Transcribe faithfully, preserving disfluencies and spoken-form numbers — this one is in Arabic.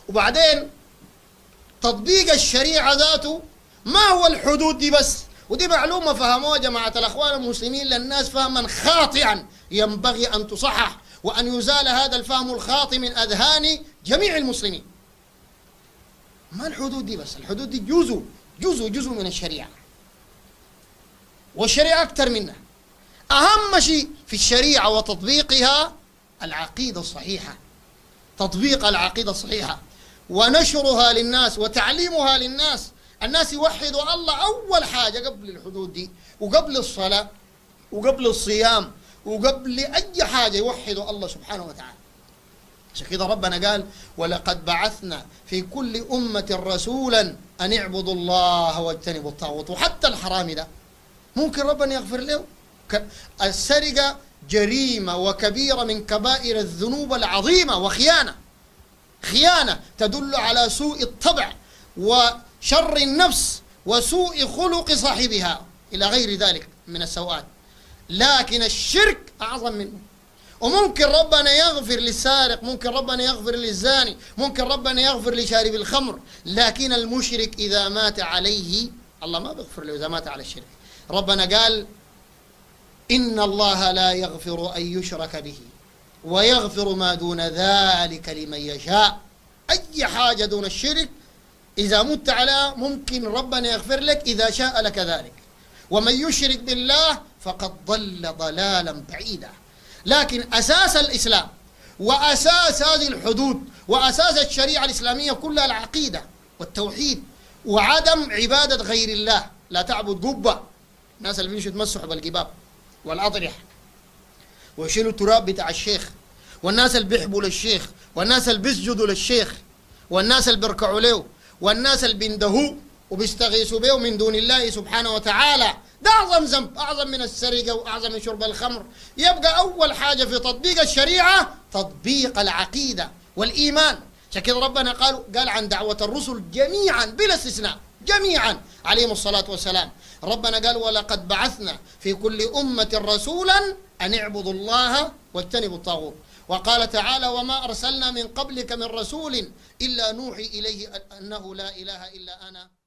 وبعدين تطبيق الشريعة ذاته ما هو الحدود دي بس، ودي معلومة فهموها جماعة الأخوان المسلمين للناس فهما خاطئا ينبغي أن تصحح، وأن يزال هذا الفهم الخاطئ من أذهان جميع المسلمين. ما الحدود دي بس، الحدود دي جزء جزء جزء من الشريعة، والشريعة أكثر منها. أهم شيء في الشريعة وتطبيقها العقيدة الصحيحة، تطبيق العقيدة الصحيحة ونشرها للناس وتعليمها للناس. الناس يوحدوا الله أول حاجة قبل الحدود دي، وقبل الصلاة وقبل الصيام وقبل أي حاجة يوحدوا الله سبحانه وتعالى. عشان كده ربنا قال ولقد بعثنا في كل أمة رسولا أن اعبدوا الله واجتنبوا الطاغوت. وحتى الحرام ده ممكن ربنا يغفر له. السرقة جريمة وكبيرة من كبائر الذنوب العظيمة، وخيانة خيانة تدل على سوء الطبع وشر النفس وسوء خلق صاحبها إلى غير ذلك من السوءات. لكن الشرك أعظم منه. وممكن ربنا يغفر للسارق، ممكن ربنا يغفر للزاني، ممكن ربنا يغفر لشارب الخمر، لكن المشرك إذا مات عليه الله ما بيغفر له إذا مات على الشرك. ربنا قال إن الله لا يغفر أن يشرك به ويغفر ما دون ذلك لمن يشاء. أي حاجة دون الشرك إذا مت على ممكن ربنا يغفر لك إذا شاء لك ذلك. ومن يشرك بالله فقد ضل ضلالا بعيدا. لكن أساس الإسلام وأساس هذه الحدود وأساس الشريعة الإسلامية كلها العقيدة والتوحيد وعدم عبادة غير الله. لا تعبد قبة، الناس اللي بيمشوا يتمسحوا بالقباب والأضرحة ويشيلوا التراب بتاع الشيخ، والناس اللي بيحبوا للشيخ، والناس اللي بيسجدوا للشيخ، والناس اللي بيركعوا له، والناس اللي بيندهوه وبيستغيثوا به من دون الله سبحانه وتعالى. ده أعظم ذنب، أعظم من السرقة وأعظم من شرب الخمر. يبقى أول حاجة في تطبيق الشريعة تطبيق العقيدة والإيمان. عشان كده ربنا قال قال عن دعوة الرسل جميعا بلا استثناء جميعا عليهم الصلاة والسلام. ربنا قال ولقد بعثنا في كل أمة رسولا أن اعبدوا الله واجتنبوا الطاغوت. وقال تعالى وما أرسلنا من قبلك من رسول إلا نوحي إليه أنه لا إله إلا أنا